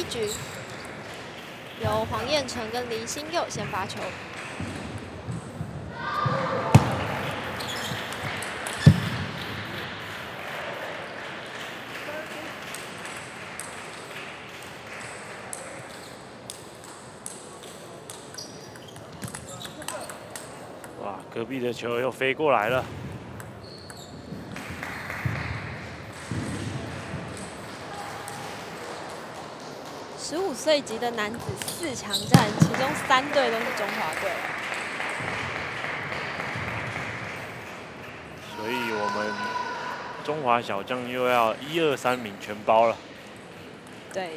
局，由黄彦成跟黎新佑先发球。 哇，隔壁的球又飞过来了。 15岁级的男子4强战，其中3队都是中华队。 所以我们中华小将又要1、2、3名全包了。 对。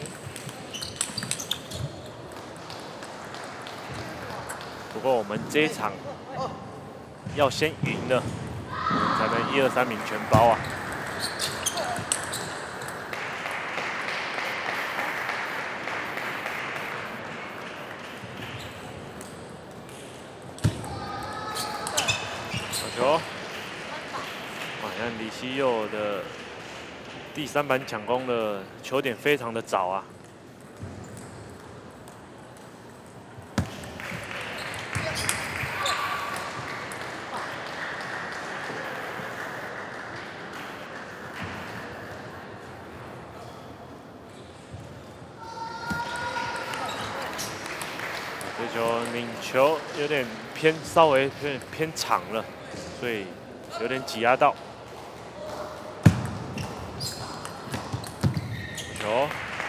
不过我们这一场要先赢了，才能1、2、3名全包啊。 球，哇！看李希佑的第3板抢攻的球点非常的早啊。这球拧球有点稍微偏长了。 所以有点挤压到球，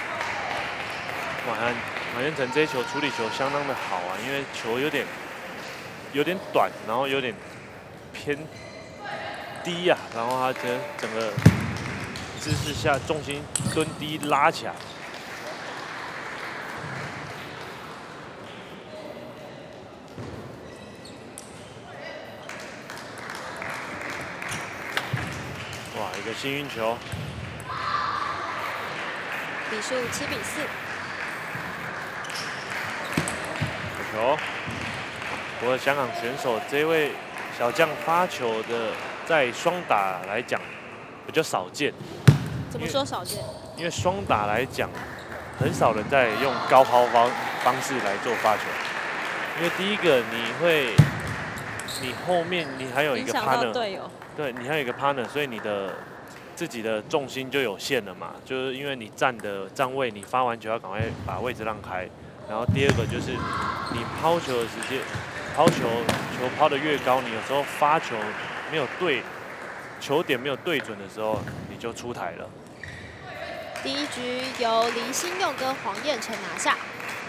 马彦成这一球处理球相当的好啊，因为球有点短，然后有点偏低呀、然后他整个姿势下重心蹲低拉起来。 哇，一个幸运球， 比数7比4。 好球。不过香港选手这位小将发球的，在双打来讲比较少见。 怎么说少见？ 因为双打来讲，很少人在用高抛方式来做发球。因为第一个你后面你还有一个 partner， 队友。 对你还有一个 partner， 所以你的自己的重心就有限了嘛。就是因为你站位，你发完球要赶快把位置让开。然后第二个就是你抛球的时间，球抛得越高，你有时候发球没有球点没有对准的时候，你就出台了。 第1局由黎新佑跟黄彦成拿下。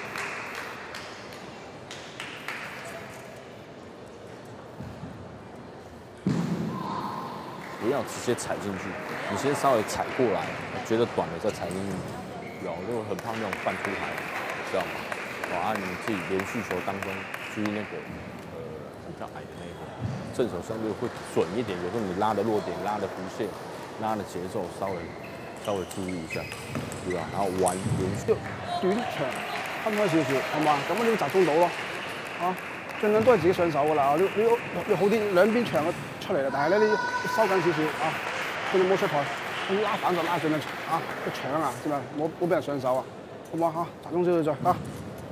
不要直接踩进去，你先稍微踩过来，觉得短了再踩进去。有，就很怕那种半出海，知道吗？哇，你自己连续球当中注意那个比较矮的那个，正手相对会准一点。有时候你拉的落点、拉的弧线、拉的节奏稍微注意一下，對吧？然後玩連續短長分開少少，係嘛？咁你要集中到咯，啊，盡量都係自己上手㗎啦。你好啲兩邊長嘅出嚟啦，但係咧你收緊少少啊，盡量冇出台，咁拉反就拉盡量啊個搶啊，知嘛？冇俾人上手啊，好嘛嚇？集中少少再啊。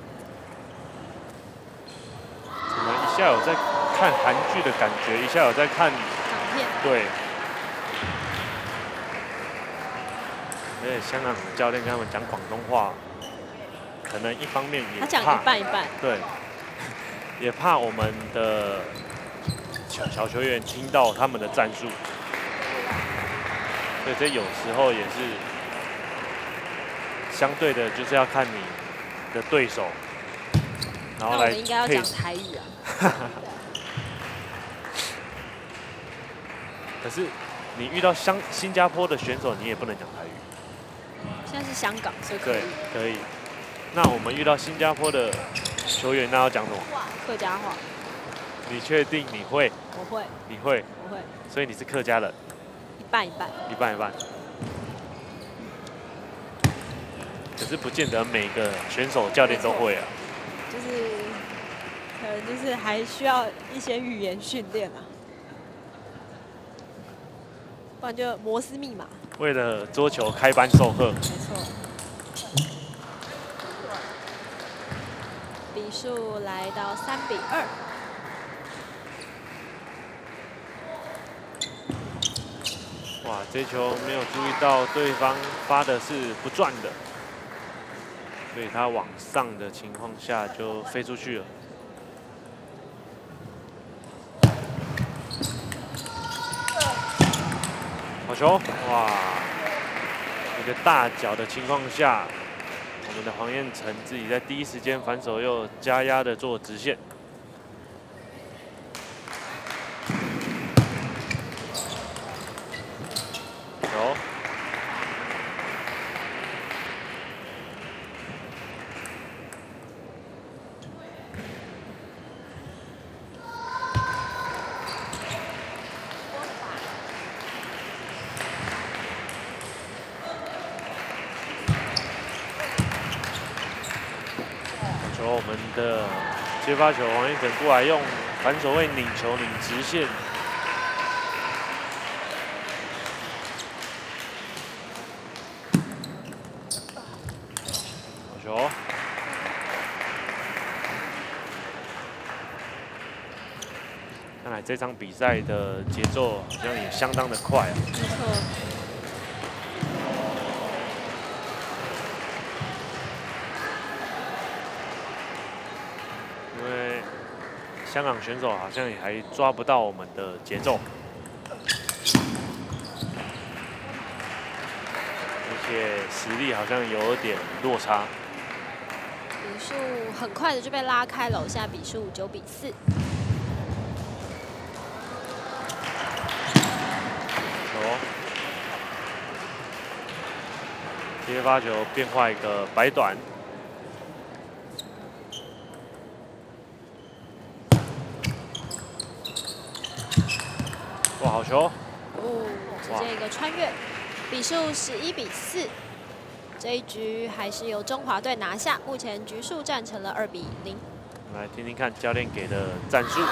我們一下有在看韓劇的感覺，一下有在看港片。 對。 而且香港的教练跟他们讲广东话，可能一方面也他讲一半一半， 对，也怕我们的小球员听到他们的战术，所以这有时候也是相对的，就是要看你的对手，然后来。 那我们应该要讲台语啊。 可是你遇到新加坡的选手，你也不能讲台语。 现在是香港，所以可以。 可以。那我们遇到新加坡的球员，那要讲什么？ 客家话。 你确定你会？ 我会。 你会？ 我会。 所以你是客家人？ 一半一半。 一半一半。可是不见得每个选手、教练都会啊。 就是可能就是还需要一些语言训练啊，不然就摩斯密码。 为了桌球开班授课， 没错。 比数来到3-2。 哇，这球没有注意到对方发的是不转的，所以他往上的情况下就飞出去了。好球！哇，一个大脚的情况下，我们的黄彦成自己在第一时间反手又加压的做直线。球。我们的接发球，黄彦成过来用反手位拧球拧直线，好球！看来这场比赛的节奏好像也相当的快啊。 没错。 香港选手好像也还抓不到我们的节奏，而且实力好像有点落差。 比数很快的就被拉开了，现在比数9-4。 球，接发球变化一个摆短。哇，好球！ 哦，直接一个穿越，比数11-4。这一局还是由中华队拿下，目前局数战成了2-0。 来听听看教练给的战术。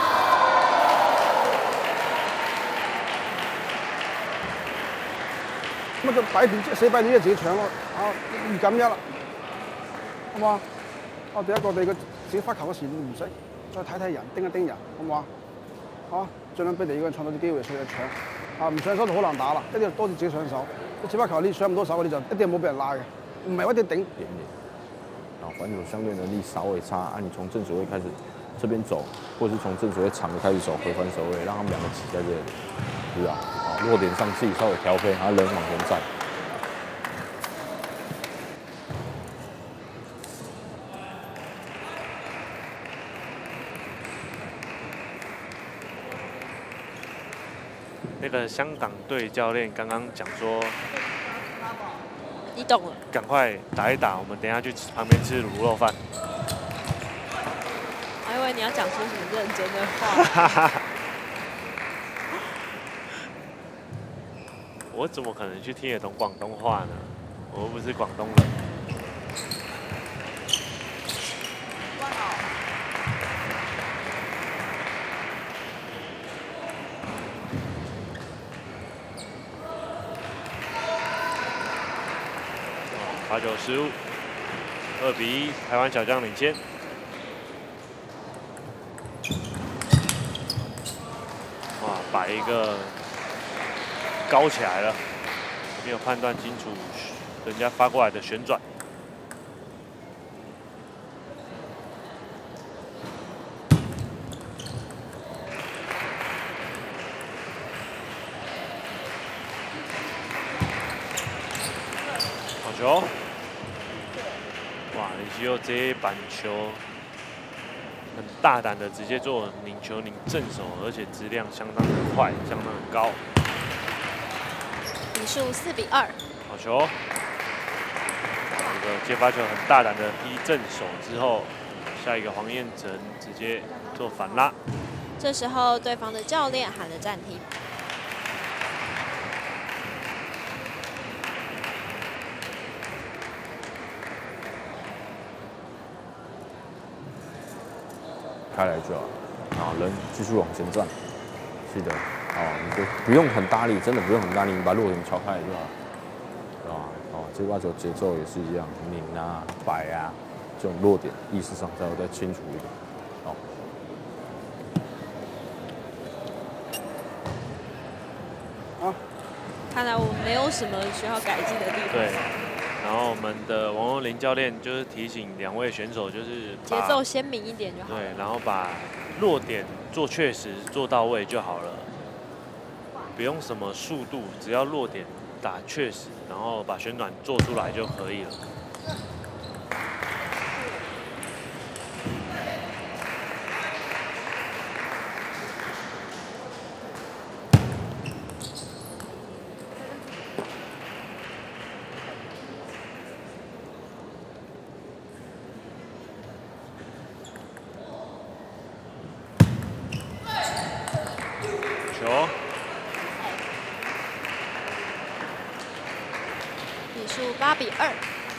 咁就擺段4擺段就自己搶咯，啊預咁一啦，好嘛？啊第一個你個自己發球嗰時唔使再睇睇人，盯一盯人，好嘛？啊，盡量俾第二個人創造啲機會出去搶，啊唔上手就好難打啦，一定要多啲自己上手。你接發球你上唔到手，你就一定冇俾人拉嘅，唔係一定頂。 點點，然後反手相對能力稍微差，啊你從正手位開始這邊走，或者是從正手位長的開始走回反手位，讓他們兩個擠在這裡，對吧？啊落點上自己稍微調配，然後人往前站。 那个香港队教练刚刚讲说， 你懂了， 赶快打一打，我们等一下去旁边吃卤肉饭。 我以为你要讲出什么认真的话。 我怎么可能去听得懂广东话呢？我又不是广东人。罚球失误，2-1，台湾小将领先。哇，把一个高起来了，没有判断清楚人家发过来的旋转。好球！哇，李希佑这一板球很大胆的直接做拧球拧正手，而且质量相当的快，相当的高。 比数4-2。 好球！这个接发球很大胆的劈正手之后，下一个黄彦成直接做反拉。 这时候对方的教练喊了暂停。 开来就好，啊，人继续往前站，记得，哦，你就不用很大力，真的不用很大力，你把落点敲开来就好，对吧？哦，这把球节奏也是一样，拧啊、摆啊， 这种弱点意识上才会再清楚一点。好， 看来我们没有什么需要改进的地方。 对。然后我们的王若琳教练就是提醒2位选手，就是节奏鲜明一点就好。 对，然后把弱点做确实、做到位就好了，不用什么速度，只要弱点打确实，然后把旋转做出来就可以了。球， 比数8比2。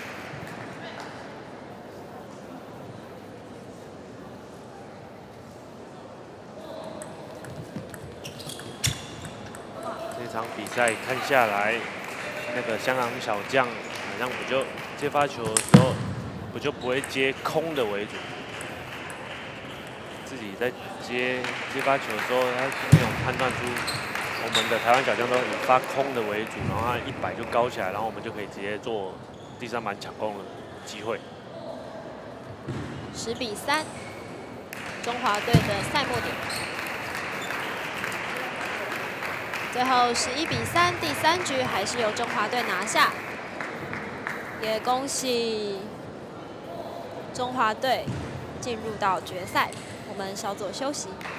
这场比赛看下来，那个香港小将好像不就接发球的时候，不会接空的为主。自己在接发球的时候，他没有判断出我们的台湾小将都以发空的为主，然后他一摆就高起来，然后我们就可以直接做第3板抢攻的机会。 10比3，中华队的赛末点。最后11比3，第3局还是由中华队拿下，也恭喜中华队进入到决赛。我们稍作休息。